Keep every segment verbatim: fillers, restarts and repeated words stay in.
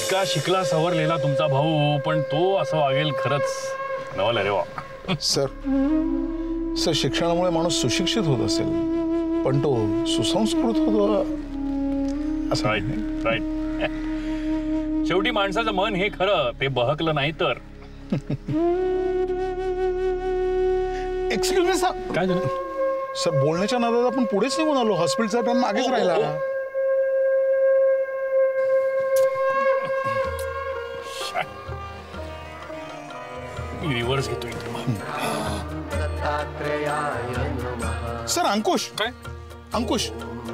इतका शिकला सवरलेला तुमचा भाऊ, पण तो असं वागेल खरंच नवल रे वा. सर सर शिक्षणामुळे माणूस सुशिक्षित होत असेल, पण तो सुसंस्कृत होतो असं. Right right. शेवटी माणसाचं मन हे खरं ते बहकलं नाही तर. Excuse me sir. काय झालं सर? बोलण्याच्या नादात आपण पुढेच निघून आलो. हॉस्पिटलचा टाइम मागेच राहिला. मी रिव्हर्स घेतोय. सर अंकुश. काय अंकुश?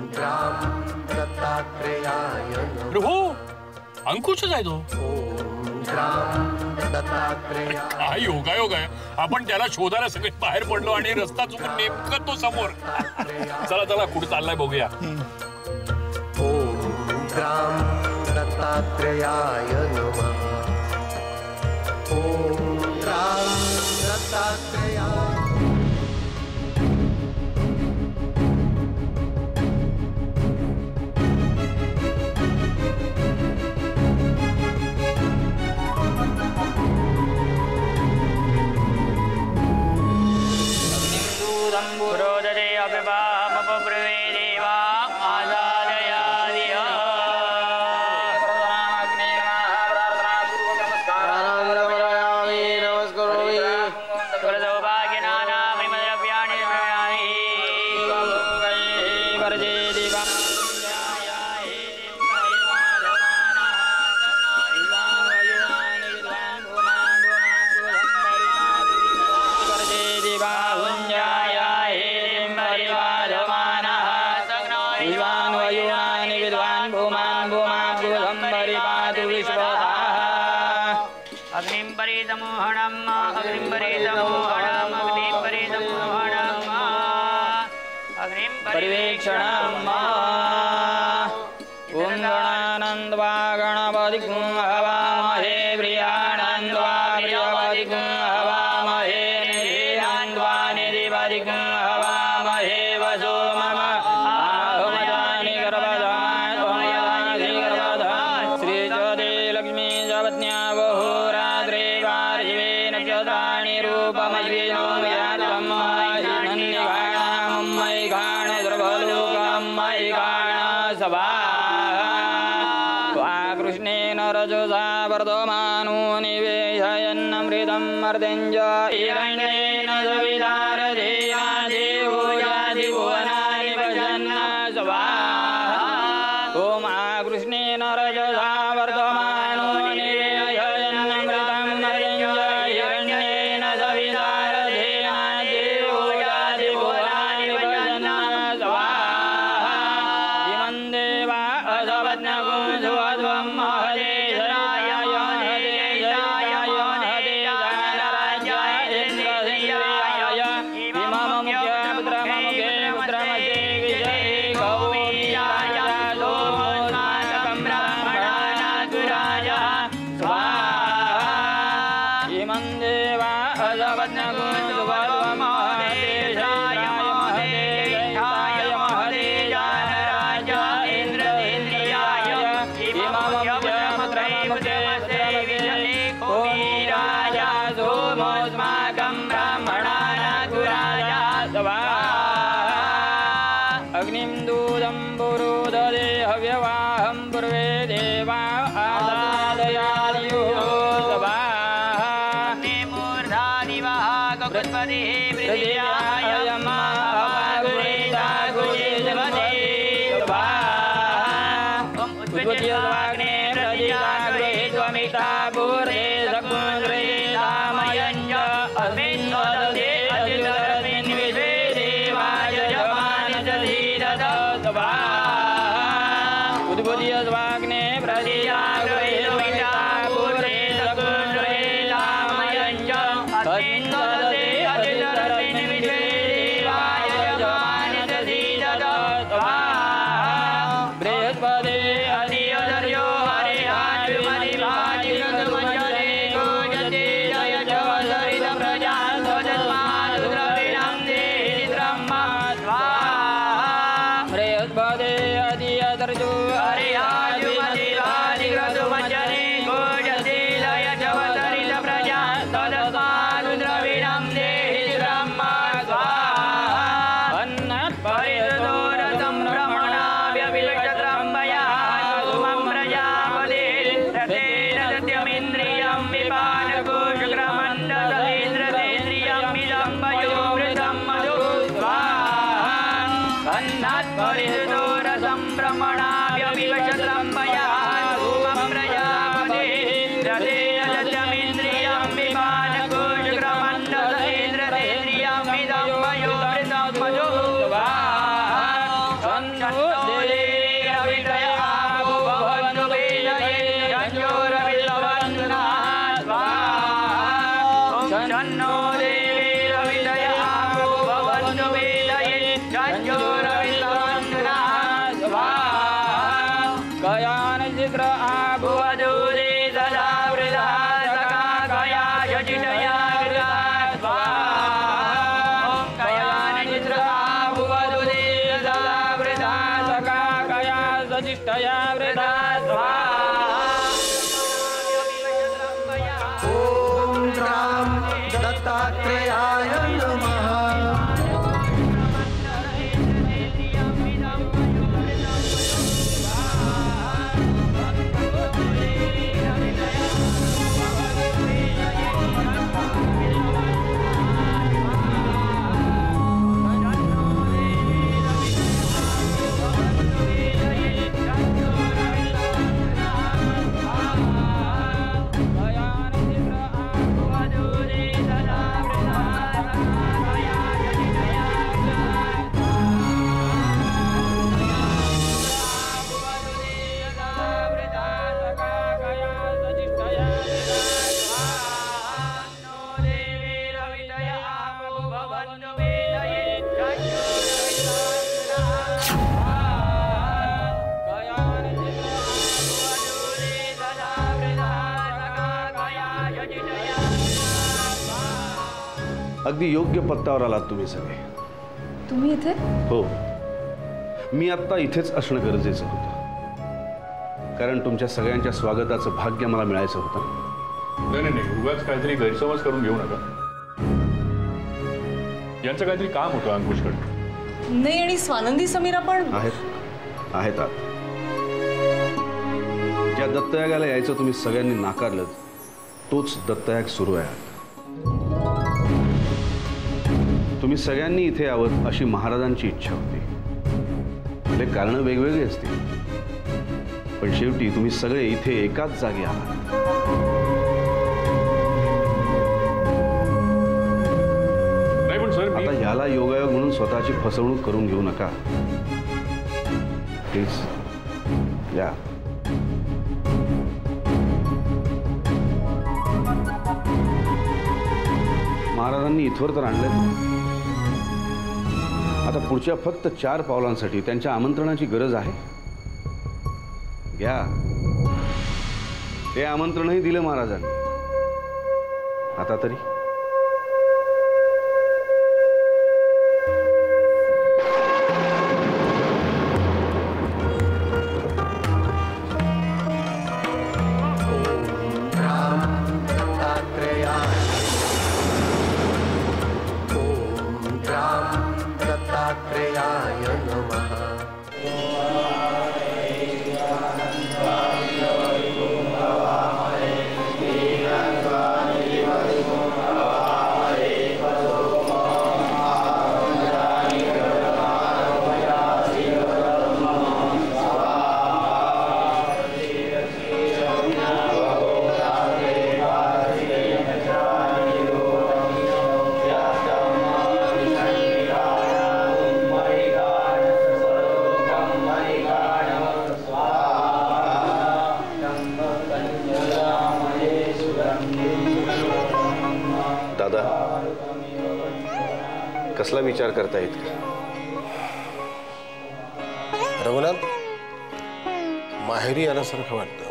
अरे हो, अंकुशच आहे तो. काय योगा योग आहे. आपण त्याला शोधायला सगळे बाहेर पडलो आणि रस्ता चुकून नेमकं तो समोर. चला चला कुठे चाललाय बघूया. ओम ग्राम दत्तात्रेयाय नमः. ओम ग्राम दत्तात्रेयाय. बृहस्पति अधि हरे हरे यजत्यमिन्द्रियं विपानकोशग्रमण्डलेन्द्रतेन्द्रियं विदम्बयोमृतं मधु स्वाहा अन्नात्परिहृतो रसं ब्रह्मणाभ्यभिवशतं मया धूमं प्रजापते रते यजत्यमिन्द्रियं विपानकोशग्रमण्डलेन्द्रतेन्द्रियं विदम्बयोमृतं मधु अगदी योग्य पत्त्यावर आलात तुम्ही सगळे. तुम्ही इथे? हो, मी आत्ता इथेच असणं गरजेचं होतं, कारण तुमच्या सगळ्यांच्या स्वागताचं भाग्य मला मिळायचं होतं. नाही नाही नाही, उगाच काहीतरी गैरसमज करून घेऊ नका. यांचं काहीतरी काम होतं अंकुशकडे. नाही, आणि स्वानंदी समीरा पण आहेत आहेत आत. ज्या दत्तयागाला यायचं तुम्ही सगळ्यांनी नाकारलं, तोच दत्तयाग सुरू आहे. तुम्ही सगळ्यांनी इथे यावं अशी महाराजांची इच्छा होती. म्हणजे कारणं वेगवेगळी असतील, पण शेवटी तुम्ही सगळे इथे एकाच जागी आहात. नाही पण सर, आता ह्याला योगायोग म्हणून स्वतःची फसवणूक करून घेऊ नका. प्लीज या. महाराजांनी इथवर तर आणलं. आता पुढच्या फक्त चार पावलांसाठी त्यांच्या आमंत्रणाची गरज आहे. घ्या. ते आमंत्रणही दिलं महाराजांनी. आता तरी कसला विचार करता येत का? रघुनाथ, माहेरी आल्यासारखं वाटतं.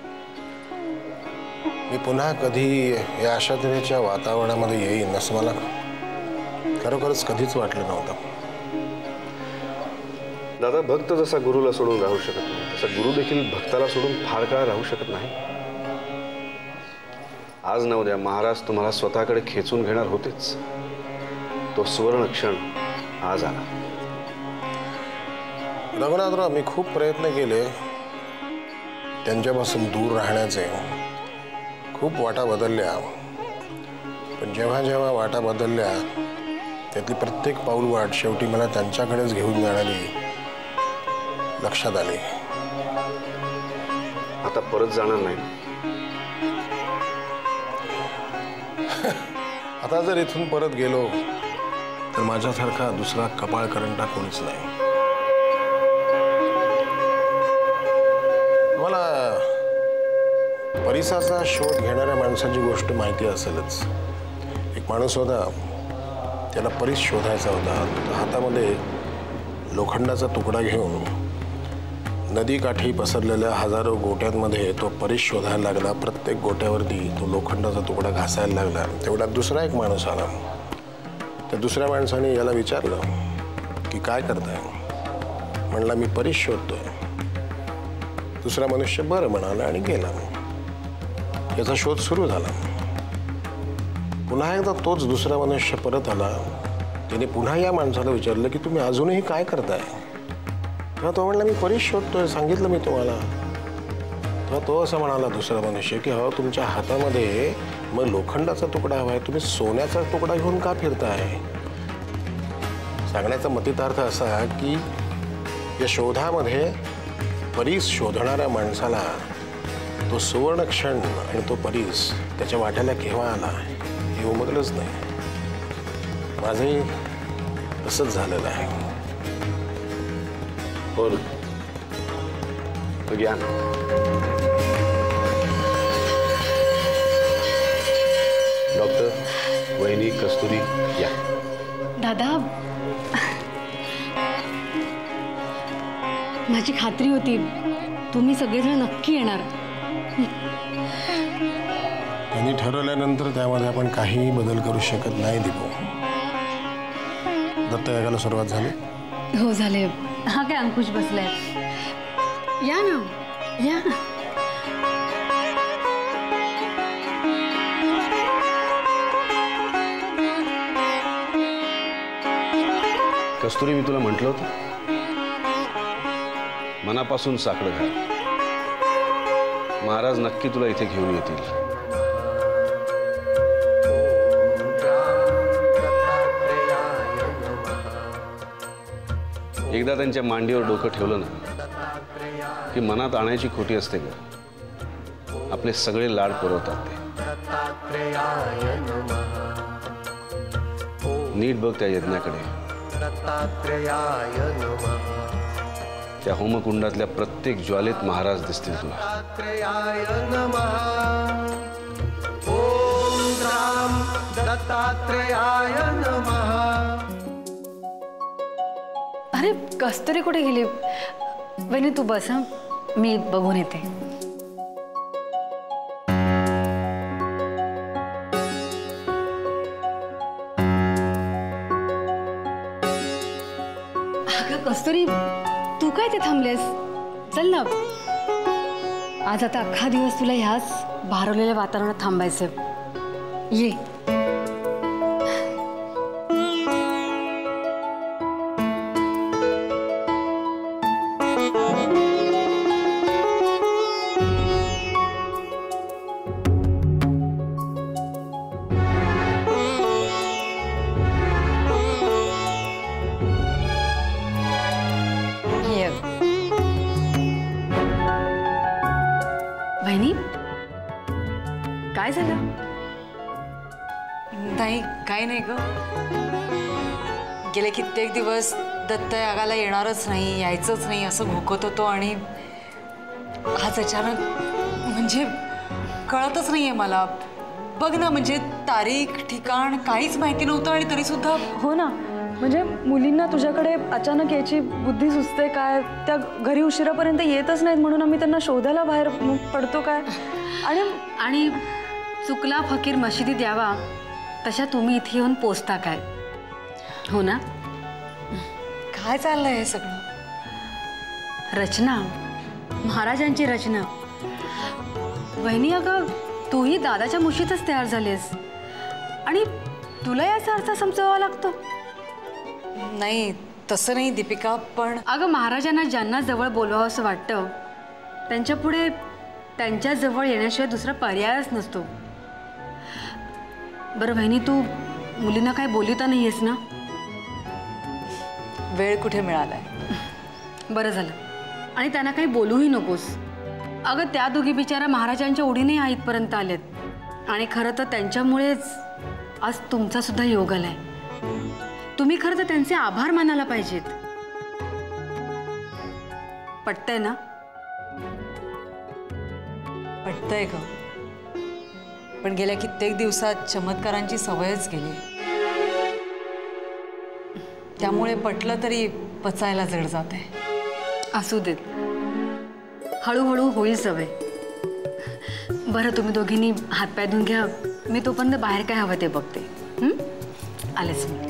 मी पुन्हा कधी या अशा तऱ्हेच्या वातावरणामध्ये येईन असं मला खरोखरच कधीच वाटलं नव्हतं. दादा, भक्त जसा गुरुला सोडून राहू शकत नाही, तसा गुरु देखील भक्ताला सोडून फार काळ राहू शकत नाही. आज न उद्या महाराज तुम्हाला स्वतःकडे खेचून घेणार होतेच. तो सुवर्ण क्षण आज आला. रघुनाथराव, मी खूप प्रयत्न केले त्यांच्यापासून दूर राहण्याचे, खूप वाटा बदलल्या, पण जेव्हा जेव्हा वाटा बदलल्या त्यातली प्रत्येक पाऊलवाट शेवटी मला त्यांच्याकडेच घेऊन जाणारी लक्षात आली. आता परत जाणार नाही. आता जर इथून परत गेलो तर माझ्यासारखा दुसरा कपाळ करंटा कोणीच नाही. मला परिसाचा शोध घेणाऱ्या माणसाची गोष्ट माहिती असेलच. एक माणूस होता, त्याला परीस शोधायचा होता. तो हातामध्ये लोखंडाचा तुकडा घेऊन नदीकाठी पसरलेल्या हजारो गोट्यांमध्ये तो परीस शोधायला लागला. प्रत्येक गोट्यावरती तो लोखंडाचा तुकडा घासायला लागला. तेवढ्यात दुसरा एक माणूस आला. त्या दुसऱ्या माणसाने याला विचारलं की काय करताय? म्हणला मी परीस शोधतोय. दुसरा मनुष्य बरं म्हणाला आणि गेला. याचा शोध सुरू झाला. पुन्हा एकदा तोच दुसरा मनुष्य परत आला. त्याने पुन्हा या माणसाला विचारलं की तुम्ही अजूनही काय करताय? तेव्हा तो म्हणला मी परीस शोधतोय, सांगितलं मी तुम्हाला. तेव्हा तो असं म्हणाला दुसरा मनुष्य की हो तुमच्या हातामध्ये मग लोखंडाचा तुकडा हवाय, तुम्ही सोन्याचा तुकडा घेऊन का फिरताय? सांगण्याचा मतितार्थ असा की या शोधामध्ये परीस शोधणाऱ्या माणसाला तो सुवर्ण क्षण आणि तो परीस त्याच्या वाट्याला केव्हा आला हे उमगलंच नाही. माझंही तसंच झालेलं आहे. हो ना, तो घ्या ना. डॉक्टर, वहिनी, कस्तुरी या. दादा, माझी खात्री होती तुम्ही सगळेजण नक्की येणार. त्यांनी ठरवल्यानंतर त्यामध्ये आपण काहीही बदल करू शकत नाही. दीपू, दत्तयागाला सुरुवात झाली? हो झाले. हा काय अंकुश बसलाय. या ना, या. कस्तुरी, मी तुला म्हटलं होतं मनापासून साकडं घाल. महाराज नक्की तुला इथे घेऊन येतील. एकदा त्यांच्या मांडीवर डोकं ठेवलं ना की मनात आणायची खोटी असते का? आपले सगळे लाड पुरवतात ते. नीट बघ त्या यज्ञाकडे. त्या होमकुंडातल्या प्रत्येक ज्वालेत महाराज दिसतील तुला. अरे कस्तुरी कुठे गेली? वहिनी तू बस, हं. मी बघून येते. अगं कस्तुरी, तू काय ते थांबलेस? चल ना. आज आता अख्खा दिवस तुला ह्याच भारवलेल्या वातावरणात थांबायचं. ये. वहिनी, काय झालं? नाही, काय नाही ग. गेले कित्येक दिवस दत्तयागाला येणारच नाही, यायचंच नाही असं भुकत होतो आणि आज अचानक म्हणजे कळतच नाहीये मला. बघ ना, म्हणजे तारीख ठिकाण काहीच माहिती नव्हतं आणि तरी सुद्धा. हो ना, म्हणजे मुलींना तुझ्याकडे अचानक यायची बुद्धी सुचते काय? त्या घरी उशिरापर्यंत येतच नाहीत म्हणून आम्ही त्यांना शोधायला बाहेर पडतो काय? आणि आणि चुकला फकीर मशिदीत यावा तशा तुम्ही इथे येऊन पोचता काय? हो ना. काय चाललंय हे सगळं? रचना, महाराजांची रचना. वहिनी, अगं तूही दादाच्या मुशीतच तयार झालीस आणि तुला याचा अर्थ समजावा लागतो. नाही, तसं नाही दीपिका, पण अगं महाराजांना ज्यांना जवळ बोलवावं असं वाटतं त्यांच्या पुढे त्यांच्या जवळ येण्याशिवाय दुसरा पर्यायच नसतो. बरं बहिणी, तू मुलींना काय बोलिता नाही आहेस ना? वेळ कुठे मिळालाय. बरं झालं. आणि त्यांना काही बोलूही नकोस. अगं, त्या दोघी बिचारा महाराजांच्या ओढीने या इथपर्यंत आलेत आणि खरं तर त्यांच्यामुळेच आज तुमचा सुद्धा योग आलाय. तुम्ही खरं तर त्यांचे आभार मानायला पाहिजेत. पटतंय ना? पटतंय ग, पण गेल्या कित्येक दिवसात चमत्कारांची सवयच गेली. त्यामुळे पटलं तरी पचायला जड जात आहे. असू देत, हळूहळू होईल सवय. बरं, तुम्ही दोघींनी हातपाय धुवून घ्या. मी तोपर्यंत बाहेर काय हवं ते बघते. हं? आलेच मी.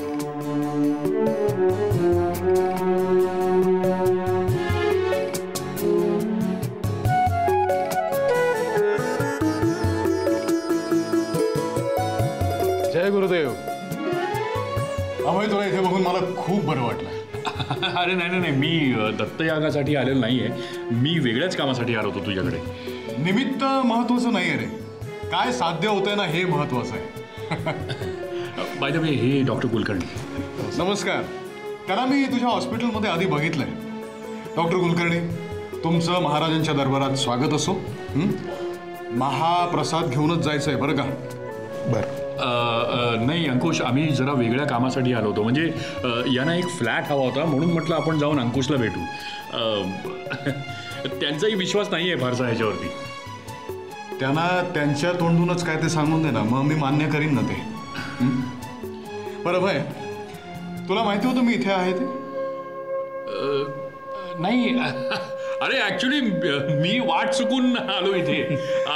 जय गुरुदेव. अभय, तुला इथे बघून मला खूप बरं वाटलं. अरे नाही नाही, मी दत्तयागासाठी आलेलो नाहीये. मी वेगळ्याच कामासाठी आलो होतो तुझ्याकडे. निमित्त महत्वाचं नाही रे, काय साध्य होतंय ना हे महत्वाचं आहे. बाय द वे, हे डॉक्टर कुलकर्णी. नमस्कार. त्याला मी तुझ्या हॉस्पिटलमध्ये आधी बघितलंय. डॉक्टर कुलकर्णी, तुमचं महाराजांच्या दरबारात स्वागत असो. महाप्रसाद घेऊनच जायचंय बरं का? बरं. नाही अंकुश, आम्ही जरा वेगळ्या कामासाठी आलो होतो. म्हणजे यांना एक फ्लॅट हवा होता, म्हणून म्हटलं आपण जाऊन अंकुशला भेटू. त्यांचाही विश्वास नाही आहे फारसा ह्याच्यावरती. त्यांना त्यांच्या तोंडूनच काय ते सांगून दे ना, मग मी मान्य करीन ना ते. बरं भाई, तुला माहिती होतं मी इथे आहे ते? नाही. अरे ऍक्च्युली मी वाट चुकून आलो इथे.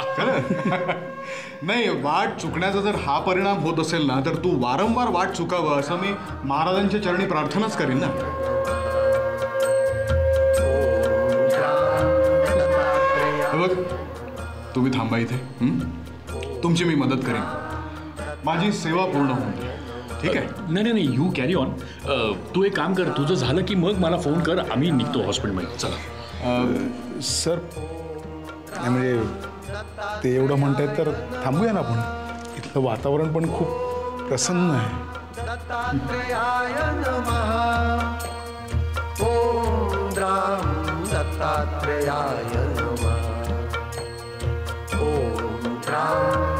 नाही, वाट चुकण्याचा जर हा परिणाम होत असेल ना, तर तू वारंवार वाट चुकावं असं मी महाराजांच्या चरणी प्रार्थनाच करीन ना. बघ, तुम्ही थांबा इथे. तुमची मी मदत करेन. माझी सेवा पूर्ण होऊन जाईल. ठीक आहे? नाही नाही, यू कॅरी ऑन. तू एक काम कर, तुझं झालं की मग मला फोन कर, आम्ही निघतो हॉस्पिटलमध्ये. चला. सर, म्हणजे ते एवढं म्हणतायत तर थांबूया ना आपण. इथलं वातावरण पण खूप प्रसन्न आहे. दत्तात्रेयाय नमः. ओम राम दत्तात्रेयाय नमः. ओम राम